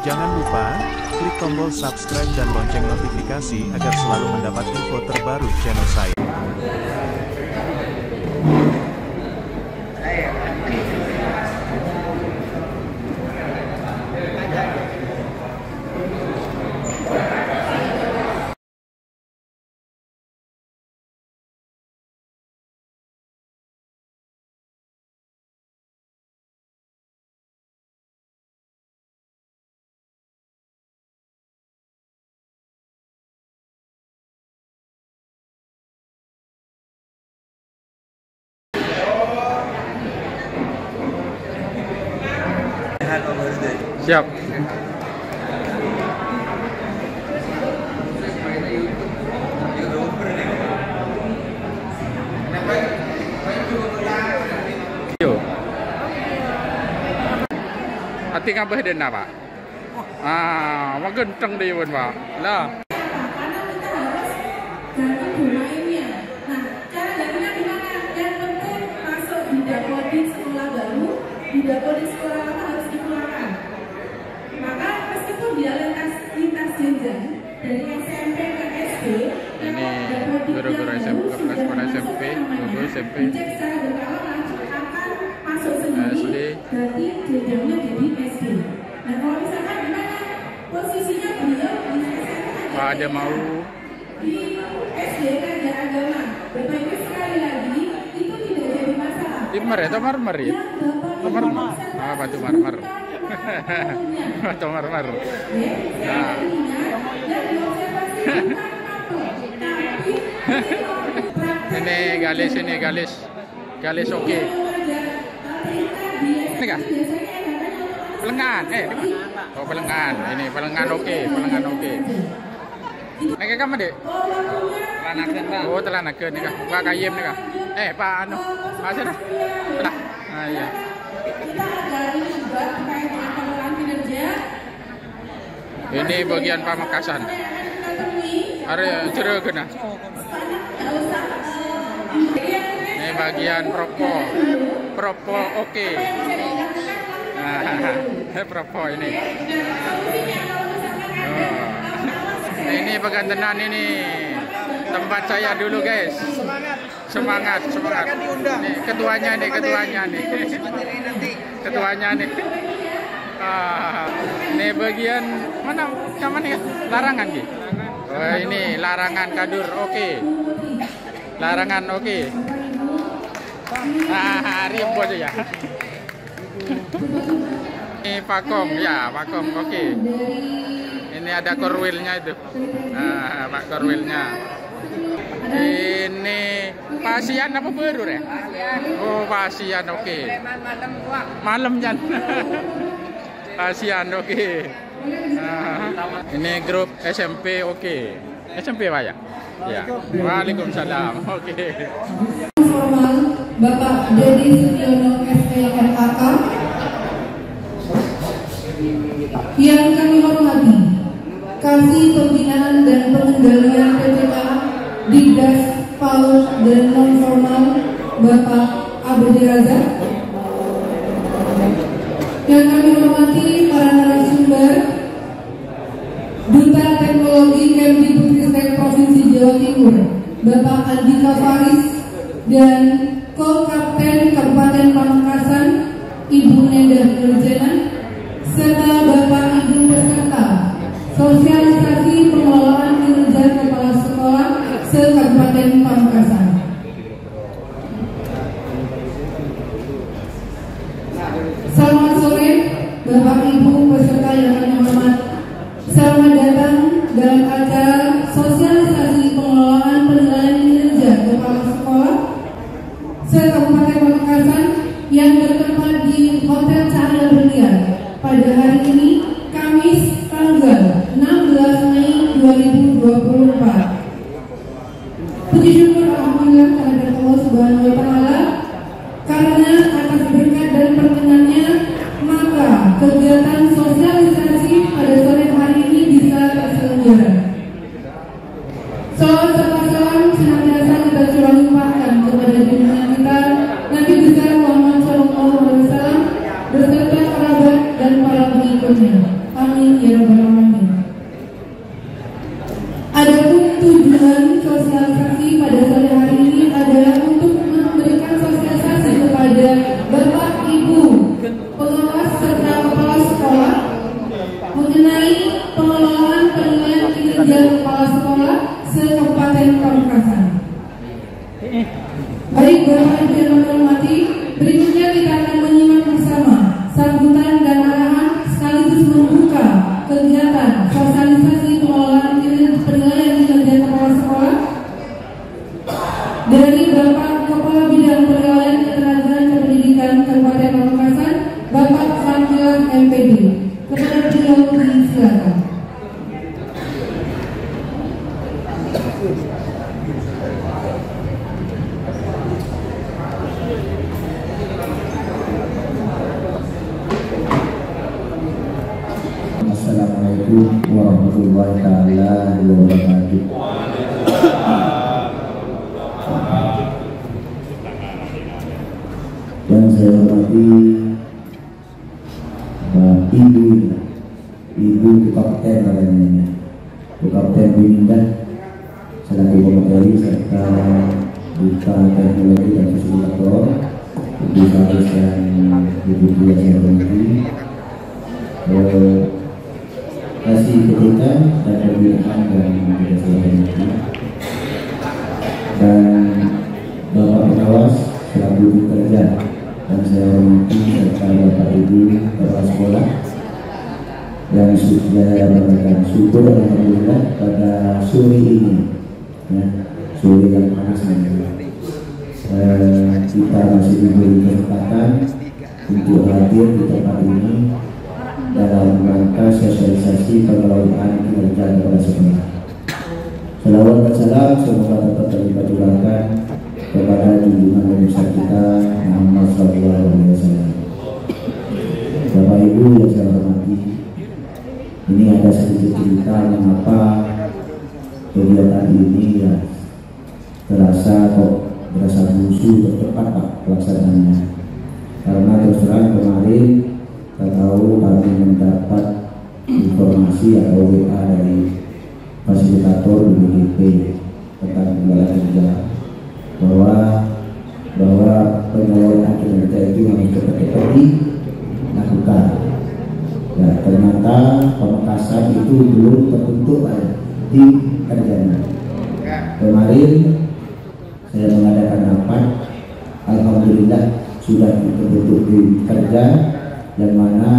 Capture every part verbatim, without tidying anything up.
Jangan lupa, klik tombol subscribe dan lonceng notifikasi agar selalu mendapat info terbaru channel saya. Siap. Yo. Hati ngabah den Pak. Ah, wah genteng deh pun Pak. Lah. Dapodik sekolah lama harus dikeluarkan. Maka meskipun dia lintas lintas jenjang dari S M P ke S D, ini guru-guru S M P, sekolah S M P, guru S M P, dicek secara berkala akan masuk sendiri. S D. Berarti jenjangnya jadi S D. Nah kalau misalkan gimana posisinya beliau di S M P? Pak ada mau di S D kerja agama. Bapak Ibu sekali lagi itu tidak jadi masalah. Timur ya, atau marmer ya? Marmer. Ah, batu marmer. Batu marmer. Nah. Ini galis ini galis. Galis oke. Okay. Ini kah? Pelengan. Eh, oh pelengan. Ini pelengan oke, okay. Pelengan oke. Okay. Nek kamu Dek? Telanakeun, Pak. Oh, telanakeun nih kah? Pak Kayem nih kah? Eh, Pak anu. Pak sana. Lah. Ah iya. Ini bagian Pamekasan. Are jero kena. Ini bagian Propo. Propo oke. Okay. Nah, Propo ini. Oh. Ini pegantenan ini. Tempat saya dulu, guys. Semangat, semangat. Nih, ketuanya nih, ketuanya nih. Ketuanya nih. Ah, ini bagian mana? Yang mana ya? Larangan gitu. Oh, ini larangan kadur, oke. Okay. Larangan oke. Okay. Ah, rimbo aja ya. Ini Pakom, ya Pakom, oke. Okay. Ini ada korwilnya itu. Nah, Pak korwilnya. Ini pasien apa baru ya? Oh pasien oke. Okay. Malam Jan. Pasien oke. Okay. Nah, ini grup S M P oke. Okay. S M P Pak ya? Ya. Waalaikumsalam. Oke. Okay. Formal Bapak Dedi Sudiono S P M K K. Yang kami hormati Kasih Pembinaan dan Pengendalian P P K Digas Paut dan Non Formal Bapak Abdi Razak. Yang kami hormati para narasumber Duta Teknologi Kemdikbudristek Provinsi Jawa Timur Bapak Andika Faris dan Ko-Kapten Kabupaten Pamekasan Ibu Nenda Nurjana serta Bapak Ibu peserta Sosialisasi Pengelolaan Kinerja Kepala Sekolah se-Kabupaten Pamekasan. Selamat sore Bapak Ibu peserta yang kami hormati. Selamat datang dalam acara sosialisasi pengelolaan penilaian kinerja Kepala Sekolah se-Kabupaten Pamekasan yang bertempat di Hotel Cahaya Berlian pada hari ini Kamis tanggal enam belas Mei dua ribu dua puluh empat. Puji syukur alhamdulillah kehadirat Allah Subhanahu wa taala karena atas berkat dan perkenannya maka kegiatan sosialisasi pada sore hari ini bisa terselenggara. Salawat serta salam senantiasa kita curah limpahkan kepada junjungan kita Nabi besar Muhammad Shallallahu Alaihi Wasallam beserta kerabat dan para pengikutnya. Amin ya rabbal alamin. Adapun tujuan sosialisasi pada sore hari ini adalah untuk memberikan sosialisasi kepada Bapak Ibu pengawas serta kepala sekolah mengenai pengelolaan penilaian kinerja kepala sekolah se-Kabupaten Pamekasan. Baik Bapak Ibu yang menghormati, berikutnya kita akan menyimak bersama sambutan dan arahan sekaligus membuka kegiatan sosialisasi pengelolaan penilaian kinerja kepala sekolah dari Bapak Kepala Bidang Penilaian Ketenagaan Kependidikan Kabupaten Pamekasan, Bapak Fadilah M P D. Kepada beliau disilakan. Assalamualaikum warahmatullahi taala wabarakatuh. Yang saya hormati uh, Ibu Ibu Kapten namanya Kapten Bininda selaku pemateri serta Duta Teknologi dan Fasilitator Ibu Faris dan Ibu Tia saya hormati. Kasih kejutan dan pembinaan dan kegiatan dan Bapak Pengawas selaku pekerja dan saya hormati serta Bapak Ibu kepala sekolah yang sudah memberikan syukur alhamdulillah pada sore ini ya, sore yang panas ini eh, kita masih diberi kesempatan untuk hadir di tempat ini dalam rangka sosialisasi pengelolaan kinerja kepala sekolah. Salawat dan salam semoga dapat terlibat kepada junjungan Nabi besar kita Muhammad Sallallahu Alaihi Wasallam. Bapak Ibu yang saya hormati, ini ada sedikit cerita mengapa kegiatan ini ya terasa kok berasa musuh tercepat Pak pelaksanaannya. Karena terus terang kemarin kita tahu kami mendapat informasi atau W A dari fasilitator B G P tentang pengelolaan kerja bahwa bahwa pengelolaan kinerja itu harus cepat-cepat dilakukan. Ya, ternyata Pamekasan itu belum terbentuk ya, di kerjanya. Kemarin saya mengadakan rapat, alhamdulillah sudah terbentuk di kerja, yang mana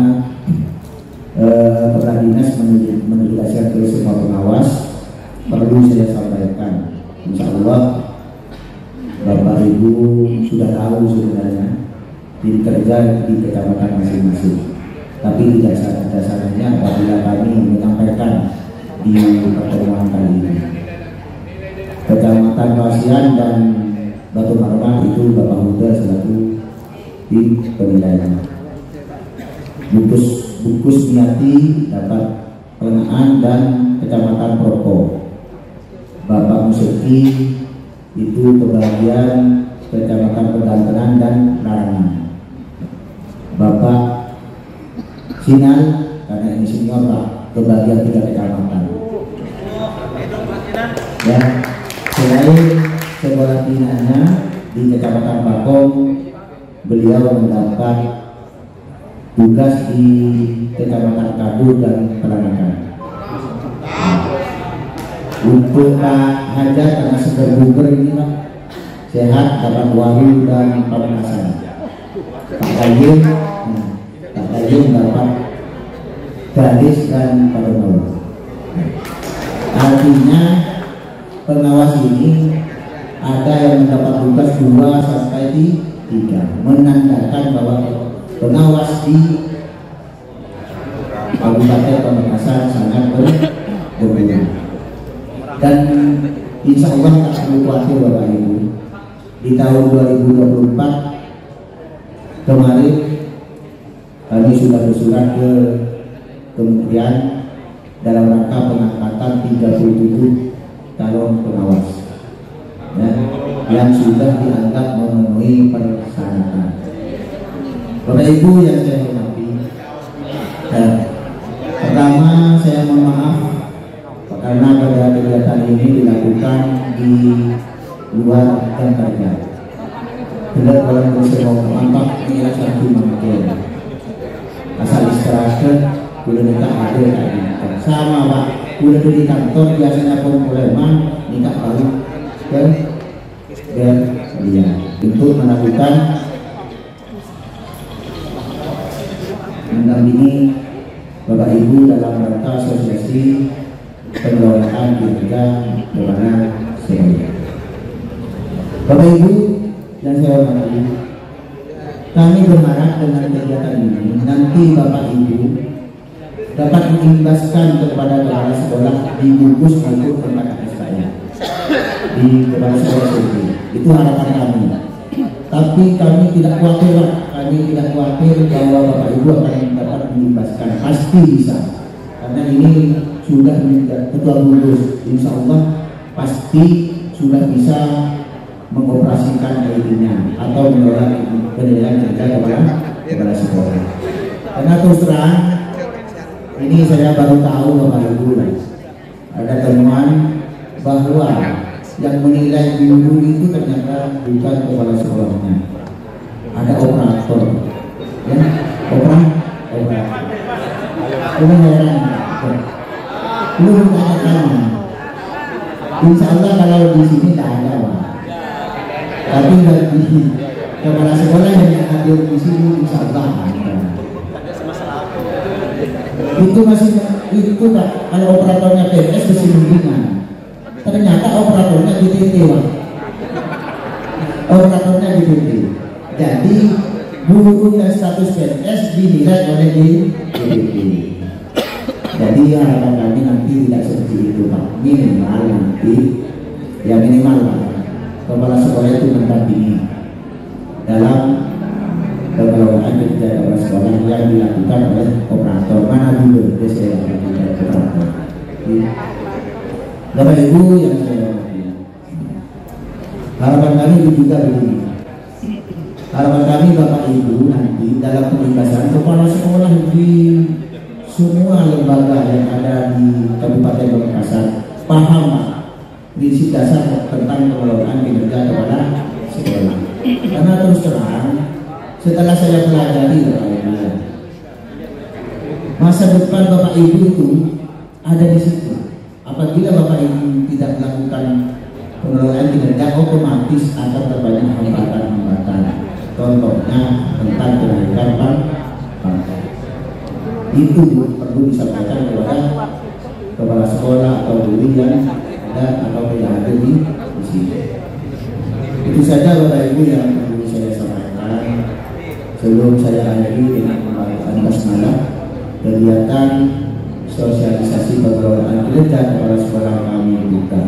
eh, Kepala Dinas mendelegasikan ke semua pengawas. Perlu saya sampaikan, insya Allah Bapak Ibu sudah tahu sebenarnya di kerja di kecamatan masing-masing. Tapi tidak dasarnya apabila kami menyampaikan di pertemuan kali ini. Kecamatan Wasian dan Batu Marman itu Bapak Huda selaku tim penilaian. Bukus Bukus Niati dapat pengenaan dan Kecamatan Proko. Bapak Museki itu kebagian Kecamatan Pegantengan dan Larangan. Bapak Sinan karena ini senior Pak kebagian tiga kecamatan. Dan selain sekolah binanya di Kecamatan Pakong, beliau mendapat tugas di Kecamatan Kabul dan Peranakan. Untuk Pak Hajar karena seger buger ini Pak sehat dapat Walu dan Pamekasan. Pak Kayim, nah, Pak Kayim dapat Gadis dan Padomoro. Artinya pengawas ini ada yang mendapat tugas dua sampai tiga, menandakan bahwa pengawas di Kabupaten Pamekasan sangat berguna. Dan insya Allah tak perlu khawatir Bapak Ibu, di tahun dua ribu dua puluh empat kemarin kami sudah bersurat ke Kementerian dalam rangka pengangkatan tiga puluh tujuh calon pengawas ya, yang sudah dianggap memenuhi persyaratan. Bapak Ibu yang saya hormati, ya, ini dilakukan di luar jam kerja. Bila kalau bersama mantap ini satu mungkin asal istirahat, bila kita ada tadi sama Pak, bila di kantor biasanya pun preman minta baru ke dan dia untuk melakukan mendampingi Bapak Ibu dalam rangka asosiasi pengelolaan kinerja kepada semuanya. Bapak Ibu dan saya hormati, kami berharap dengan kegiatan ini nanti Bapak Ibu dapat mengimbaskan kepada kepala sekolah di gugus maupun tempat saya di kepala sekolah sendiri. Itu harapan kami. Tapi kami tidak khawatir, kami tidak khawatir bahwa Bapak Ibu akan dapat mengimbaskan, pasti bisa. Karena ini sudah ketua gugus, insya Allah pasti sudah bisa mengoperasikan I D-nya atau mengelola pendidikan kerja kepada kepala sekolah. Karena terus terang, ini saya baru tahu Bapak Ibu, ada temuan bahwa yang menilai guru itu ternyata bukan kepala sekolahnya, ada operator, ya, operator, operator. Ini heran, belum tanya. Insya Allah kalau di sini tidak ada, Pak. Tapi bagi kepala sekolah yang hadir di sini insya Allah ada. Itu masih itu Pak, kalau operatornya P N S kesimpulan. Ternyata operatornya D T T, Pak. Operatornya D T T. Jadi guru dan status P N S dinilai oleh D T T. Jadi harapan kami nanti tidak seperti itu, Pak. Minimal nanti, ya minimal Pak, kepala sekolah itu mendampingi dalam pengelolaan kerja kepala sekolah yang dilakukan oleh operator. Mana dulu saya lakukan operator. Bapak Ibu yang saya hormati, harapan kami juga begini. Harapan kami Bapak Ibu nanti dalam penugasan kepala sekolah di semua lembaga yang ada di Kabupaten Pamekasan paham Pak prinsip dasar tentang pengelolaan kinerja kepada sekolah. Karena terus terang, setelah saya pelajari masa depan Bapak Ibu itu ada di situ. Apabila Bapak Ibu tidak melakukan pengelolaan kinerja, otomatis akan terbanyak hambatan-hambatan. Contohnya tentang kenaikan pangkat. Itu perlu disampaikan kepada kepala sekolah atau guru yang ada atau yang ada di sini. Itu saja Bapak Ibu yang perlu saya sampaikan sebelum saya akhiri dengan pembahasan basmalah kegiatan sosialisasi pengelolaan kinerja kepala sekolah kami buka.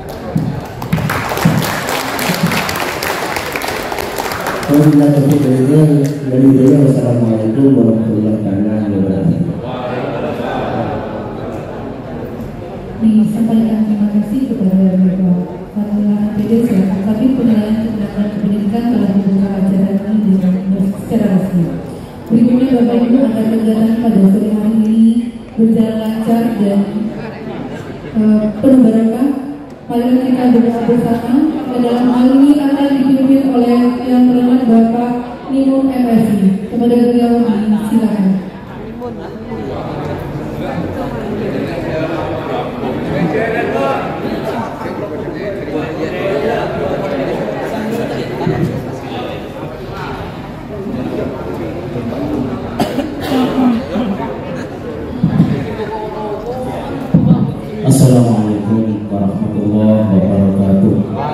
Wassalamualaikum warahmatullahi wabarakatuh. Disampaikan terima kasih kepada Bapak Panglima P D S, tapi penilaian tindakan pendidikan telah dibuka acara ini secara resmi. Berikutnya Bapak Ibu akan kegiatan pada sore hari ini berjalan lancar dan uh, penuh berkah. Mari kita berdoa bersama. Dalam hal ini akan dipimpin oleh yang terhormat Bapak Nino M S I. Kepada beliau silakan. Assalamualaikum warahmatullahi wabarakatuh.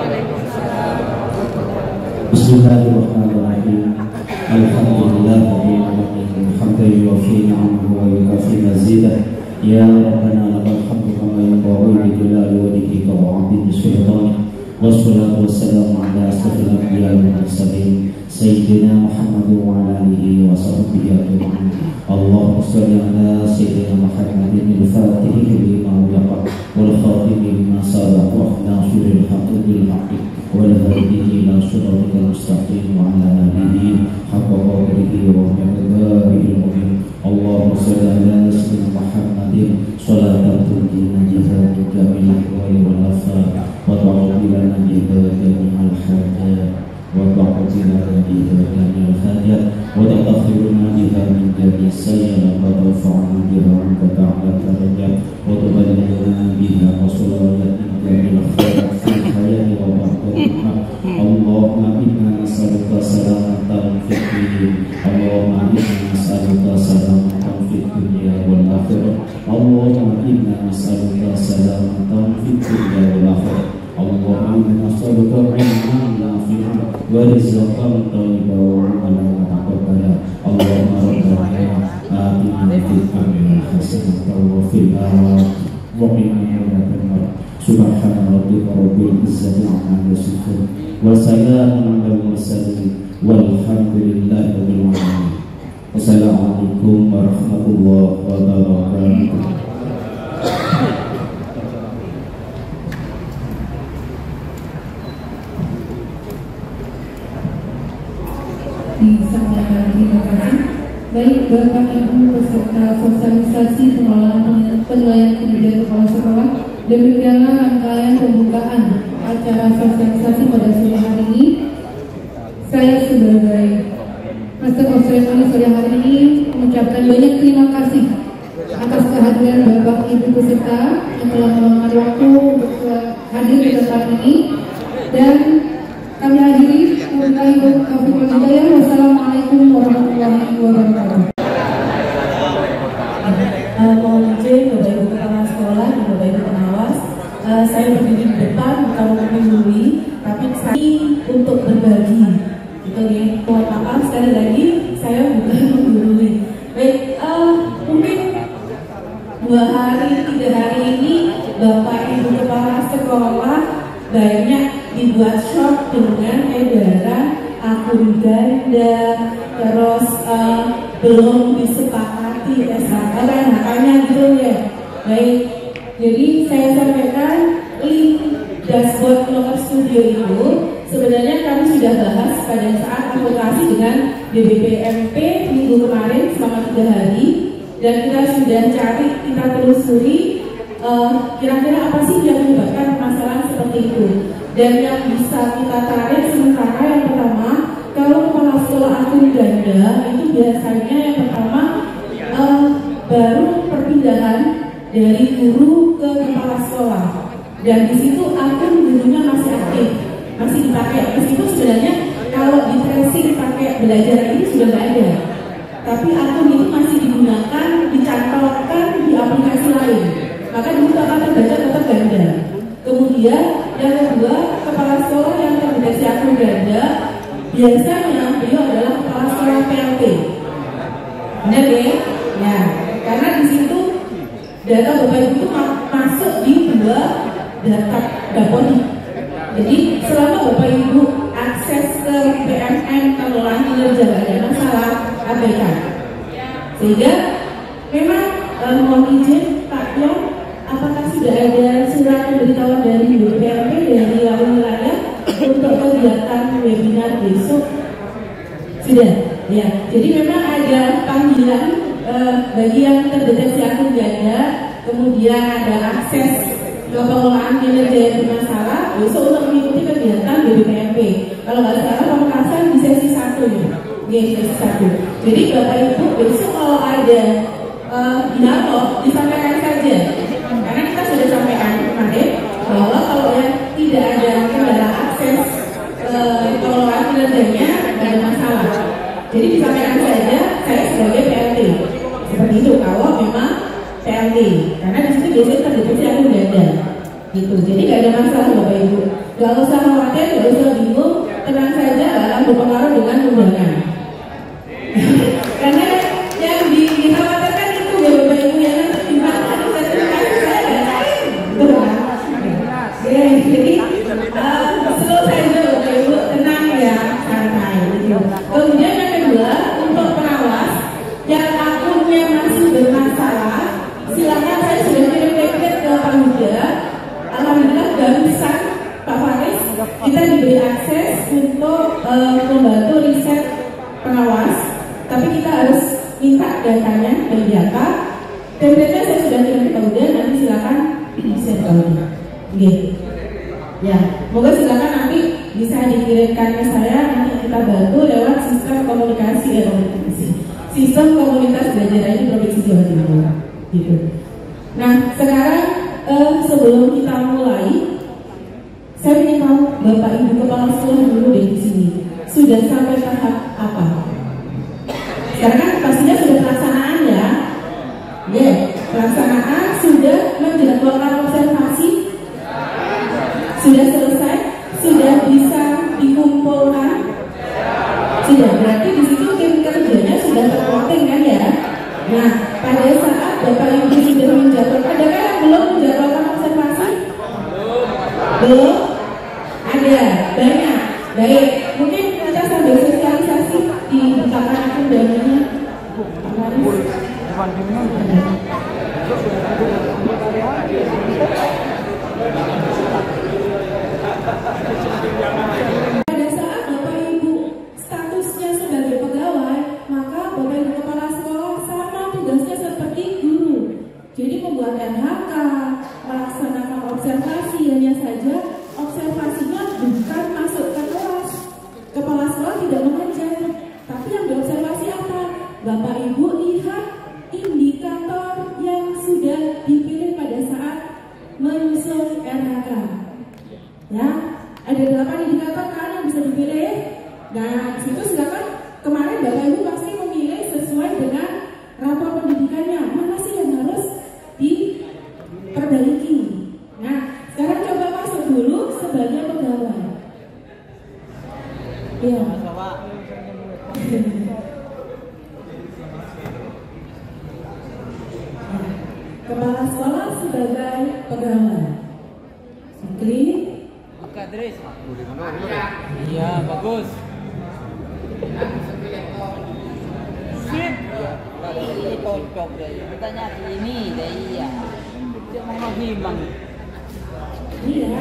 Bismillahirrahmanirrahim. Alhamdulillahirabbil alamin. Hamdan yuwaffi ni'amahu wa yukafi mazidah. Ya Rabbana lakal hamdu kama yanbaghi li jalali wajhika wa 'azimi sultanik. Wassalatu wassalamu ala asyrafil anbiya'i wal mursalin sayyidina Muhammad wa ala alihi wa sahbihi ajma'in. Allahumma shalli ala sayyidina Muhammadin al-Fatihi lima ughliqa wal khatimi lima sabaqa wa nasiril haqqi bil haqqi wal hadi ila siratal mustaqim wa ala alihi haqqa qadrihi wa miqdarihi al-azim. Allahumma shalli ala sayyidina Muhammadin shalatan tunjina jazaa jami'al ahwali wal afat السيئة وترفعنا بها وأنت أعلى درجات وتبلغنا بها وصلاة إلى الخير في الحياة وبعد الموت. اللهم إنا نسألك سلامة في الدين، اللهم إنا نسألك سلامة في الدنيا والآخرة، اللهم إنا نسألك سلامة في الدنيا والآخرة، اللهم إنا نسألك علما نافعا ورزقا طيبا وعملا متقبلا. اللهم ربنا آتنا في الدنيا حسنة وفي الآخرة وقنا عذاب النار. سبحان ربك رب العزة عما يصفون وسلام على المرسلين والحمد لله رب العالمين. Wassalamualaikum warahmatullahi wabarakatuh. Disampaikan terima kasih. Baik Bapak Ibu peserta sosialisasi pengelolaan penilaian kinerja kepala sekolah, demikianlah rangkaian pembukaan acara sosialisasi pada sore hari ini. Saya sebagai Master of Ceremony sore hari ini mengucapkan banyak terima kasih atas kehadiran Bapak Ibu peserta yang telah meluangkan waktu untuk hadir di tempat ini, dan kami akhiri. Wassalamualaikum warahmatullahi wabarakatuh. Uh, mohon izin Bapak Ibu Kepala Sekolah dan Bapak Ibu Pengawas, uh, saya berdiri di depan bukan untuk menggurui, tapi saya untuk berbagi. Gitu ya. Mohon maaf sekali lagi, saya bukan menggurui. Baik, uh, mungkin dua hari, tiga hari ini Bapak Ibu Kepala Sekolah banyak dibuat shock dengan edaran akun ganda, terus uh, belum disepakati S H K N H-nya gitu ya. Baik, jadi saya sampaikan link dashboard Loker Studio itu sebenarnya kami sudah bahas pada saat aplikasi dengan B B P M P minggu kemarin selama tiga hari, dan kita sudah cari, kita telusuri uh, kira-kira apa sih yang menyebabkan masalah seperti itu. Dan yang bisa kita tarik sementara yang pertama, kalau kepala sekolah akun ganda itu biasanya yang pertama uh, baru perpindahan dari guru ke kepala sekolah, dan di situ akun gurunya masih aktif, masih dipakai. Meskipun sebenarnya kalau di tracing pakai belajar ini sudah nggak ada, tapi akun itu masih digunakan, dicantolkan di aplikasi lain, maka dulu akan terbaca tetap ganda. Kemudian yang kedua, kepala sekolah yang terdeteksi akun ganda biasanya beliau adalah kepala sekolah P L T. Benar ya? Ya, karena di situ data Bapak Ibu itu masuk di dua data dapodik. Jadi selama Bapak Ibu akses ke P M N pengelolaan kinerja tidak ada masalah, abaikan. Sehingga memang eh, mohon izin Pak Yon, apakah sudah ada surat pemberitahuan dari B P M P dari Lalu Wilayah untuk kegiatan webinar besok? Sudah, ya. Jadi memang ada panggilan eh, bagi yang terdeteksi akun ganda, kemudian ada akses ke pengelolaan kinerja yang bermasalah besok untuk mengikuti kegiatan B B P M P. Kalau nggak salah pemekasan di sesi satu ya, di sesi satu. Jadi Bapak Ibu besok kalau ada uh, dialog disampaikan saja. Karena kita sudah sampaikan kemarin bahwa kalau yang tidak ada kendala akses uh, pengelolaan kinerjanya tidak ada masalah. Jadi disampaikan saja saya sebagai P L T. Seperti itu kalau memang P L T. Karena di situ biasanya terdeteksi akun ganda. Gitu. Jadi tidak ada masalah Bapak Ibu. Gak usah khawatir, gak usah bingung, tenang saja akan berpengaruh dengan undangan. Karena yang dikhawatirkan itu ya Bapak Ibu yang tertimpa tadi sertifikasi saya nggak cair, gitu kan? Ya, jadi uh, slow saja Bapak Ibu, tenang ya, santai. Gitu. Kemudian yang kedua, untuk pengawas yang akunnya masih bermasalah, silakan saya sudah kirim template ke Pak Huda. Alhamdulillah barusan Pak Faris kita diberi akses untuk uh, membantu riset pengawas, tapi kita harus minta datanya dari data. Template-nya saya sudah kirim ke Pak Huda, nanti silakan bisa dikirim. Gitu. Ya, moga silakan nanti bisa dikirimkan ke saya, nanti kita bantu lewat sistem komunikasi ya komunikasi. sistem komunitas belajar ini Provinsi Jawa Timur. Gitu. Nah, sekarang eh, sebelum kita mulai, saya ingin tahu Bapak Ibu Kepala Sekolah dulu deh di sini sudah sampai tahap apa? Sekarang kan pastinya sudah pelaksanaan ya. Ya, yeah. Pelaksanaan sudah menjadwalkan observasi, sudah selesai, sudah bisa dikumpulkan, sudah berarti di situ tim kerjanya sudah terploting kan ya. Nah, pada saat Bapak Ibu sudah menjadwalkan, ada kan yang belum menjadwalkan observasi? Belum? Ada, banyak. Baik, mungkin kita sambil sosialisasi dibukakan akun dananya. Pada saat Bapak Ibu statusnya sebagai pegawai, maka Bapak Ibu Kepala Sekolah sama tugasnya seperti guru. Jadi membuat N H K, melaksanakan observasi, hanya saja observasinya bukan masuk ke kelas. Kepala sekolah tidak mengajar, tapi yang diobservasi apa? Bapak Ibu lihat indikator yang sudah dipilih pada saat menyusun R H K. Ya, ada delapan indikator kan yang bisa dipilih. Nah, situ silakan. Kemarin Bapak Ibu pasti memilih sesuai dengan rapor pendidikannya. Mana sih yang harus diperbaiki? Nah, sekarang coba masuk dulu sebagai pegawai. Ya. Kepala sekolah sebagai pegawai. Klik. Kadris. Iya, bagus. Sip. Ini cocok deh. Kita nyari ini deh, iya. Dia mau hilang. Iya.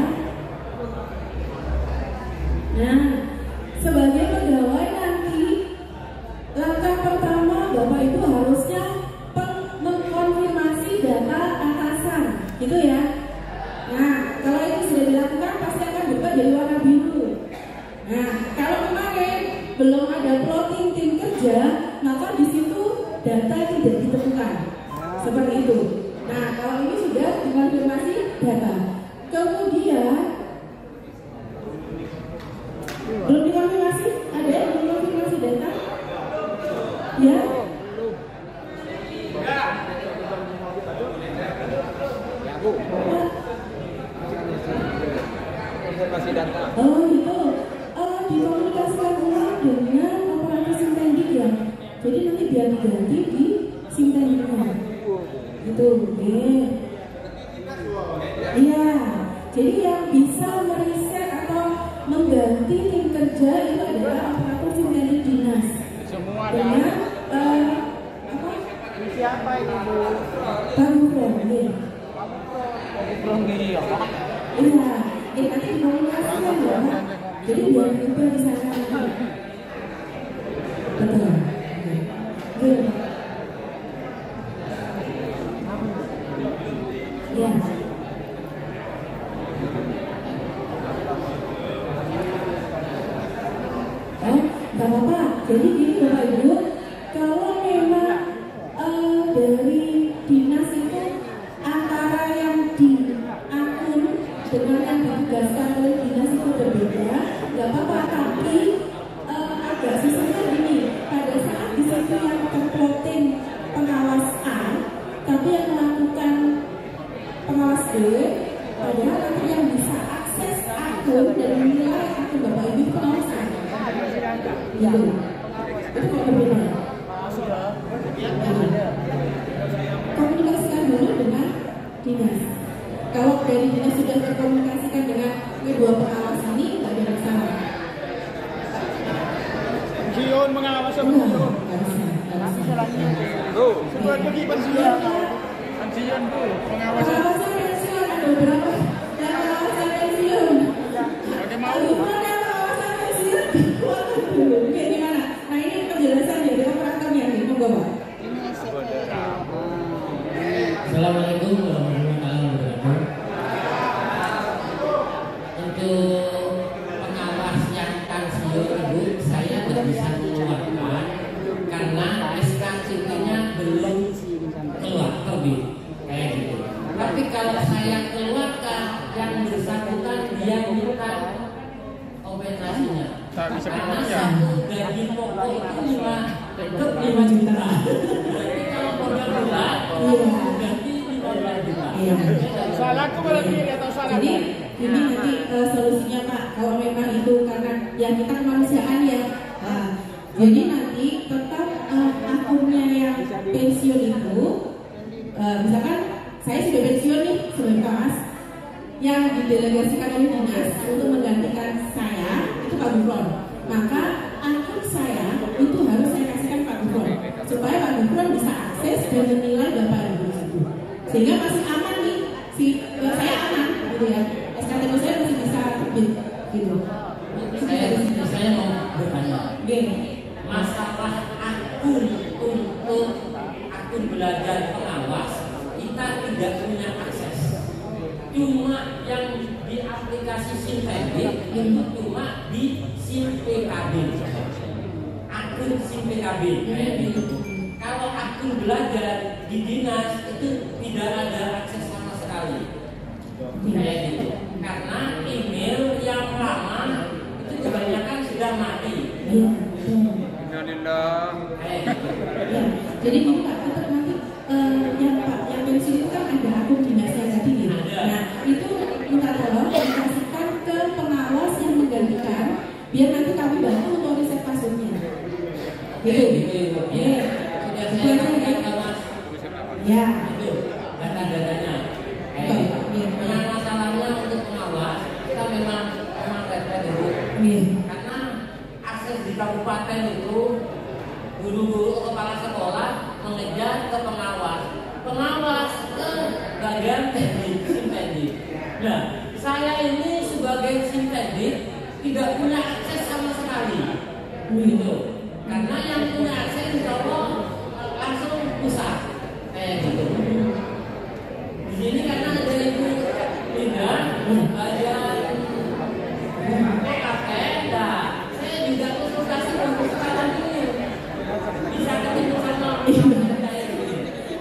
Nah, sebagai pegawai nanti langkah pertama Bapak Ibu harusnya mengkonfirmasi data atasan, gitu ya. Nah, kalau itu sudah dilakukan pasti akan berubah jadi warna biru. Nah, kalau kemarin belum ada plotting tim kerja, maka di situ data tidak ditemukan. Seperti itu. Nah, kalau ini sudah dikonfirmasi data. Kemudian belum dikonfirmasi? Ada yang belum konfirmasi data? Ya? Oh gitu. Oh, dikomunikasikan ulang dengan operator sintendik ya. Jadi nanti biar diganti di sintendiknya. Gitu, oke. Iya. Jadi yang bisa meriset atau mengganti tim kerja itu adalah operator sintendik dinas. Semua dengan uh, apa? Siapa ini, Bu? Pamufron, ya. Pamufron gini ya. Iya, ya nanti dikomunikasikan ya. Jadi biar kita di sana. Betul. Iya. Ya. Oh, nggak apa-apa. Jadi gini Bapak Ibu, kalau memang uh, dari dinas itu antara yang di akun dengan yang ditugaskan oleh dinas itu berbeda, nggak apa-apa. Tapi uh, agak susahnya gini, pada saat di situ yang terploting pengawas A, tapi yang melakukan pengawas B, padahal nanti yang bisa akses akun dan menilai akun Bapak Ibu itu pengawas A. Gitu. Itu kok berbeda. Komunikasikan dulu dengan dinas. Kalau dari dinas sudah terkomunikasikan dengan kedua pengawas ini, tidak ada masalah. Pensiun mengawas apa? Tuh, Sebuah pergi pensiun. Pensiun tuh, pengawas. Pengawasan pensiun ada beberapa yang pengawasan pensiun. Oke mau. Pengawasan pensiun dikeluarkan dulu. Kayak gimana? Nah ini penjelasan dari operatornya nih, monggo Pak. Assalamualaikum warahmatullahi wabarakatuh. Untuk pengawas yang pensiun Ibu, saya tidak bisa mengeluarkan karena S K setelah saya keluarkan yang bersangkutan dia minta kompensasinya. Tak bisa Karena bekerja. satu gaji pokok itu lima lima juta. Berarti kalau program bulan, gaji lima belas juta. Iya. Salahku berarti atau salah? Jadi ini nanti uh, solusinya Pak, kalau memang itu karena ya kita kemanusiaan ya. Nah, jadi nanti tetap uh, akunnya yang pensiun itu, uh, misalkan saya sudah pensiun nih sebagai Mas, yang didelegasikan oleh dinas untuk menggantikan saya itu Pak Gufron. Maka akun saya itu harus saya kasihkan Pak Gufron supaya Pak Gufron bisa akses dan menilai Bapak Ibu itu, sehingga masih aman nih si uh, saya aman gitu ya. S K T P saya masih bisa terbit gitu. Saya saya mau bertanya. Gini. Masalah akun untuk akun belajar pengawas kita tidak punya akses. Cuma yang di aplikasi Sintedik itu cuma di SIM P K B. Akun SIM P K B kayak gitu. Kalau akun belajar di dinas itu tidak ada akses sama sekali. Kayak gitu. Karena email yang lama itu kebanyakan sudah mati. Iya. Alhamdulillah. Ya, jadi gini Pak, tetap nanti uh, yang Pak yang pensiun itu kan ada akun dinasnya tadi gitu. Nah itu minta tolong dikasihkan ke pengawas yang menggantikan, biar nanti kami bantu untuk riset kasusnya. Gitu. Iya. Sudah saya sampaikan ke Mas. Ya. Itu data-datanya. Dengan masalahnya untuk pengawas kita memang memang repot dulu. Karena akses di kabupaten itu guru-guru kepala sekolah mengejar ke pengawas, pengawas ke bagian teknik Sintedik. Nah, saya ini sebagai Sintedik tidak punya akses sama sekali, gitu. Karena yang punya akses insya Allah langsung pusat, kayak gitu. Di sini karena ada ibu Linda, ada P K P, nah saya juga konsultasi untuk sekarang ini bisa ketemu sama saya gitu.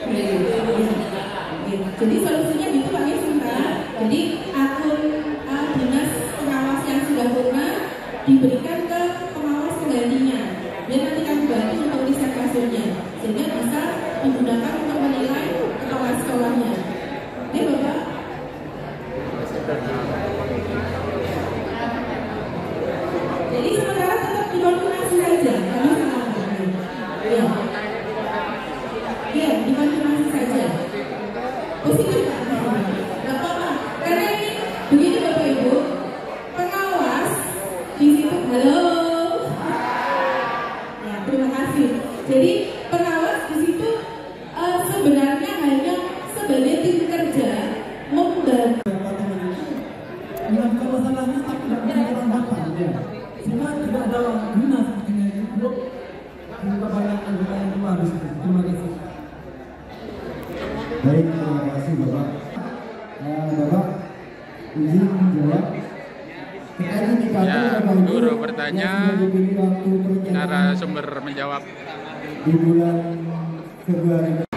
Jadi solusinya gitu Pak ya sementara. Jadi akun uh, dinas pengawas yang sudah purna diberikan ke pengawas penggantinya. Biar nanti kami bantu untuk riset kasusnya, sehingga bisa digunakan untuk menilai kepala sekolahnya. Ya Bapak. Jadi sementara tetap dikonfirmasi saja. Kami sama. Ya. Iya, dikonfirmasi saja. Positif Pak. Gak apa-apa. Karena ini begini Bapak Ibu, pengawas di situ. Halo. Ya, terima kasih. Jadi pengawas di situ uh, sebenarnya hanya sebagai tim kerja membantu. Melakukan masalahnya tapi tidak bisa dilakukan ya. Sehingga tidak ada guna sepertinya itu untuk membuka banyak anggota yang keluar di situ. Terima kasih. Baik, terima kasih Bapak. Nah, Bapak izin menjawab. Ya, guru bertanya, narasumber menjawab. Di bulan Februari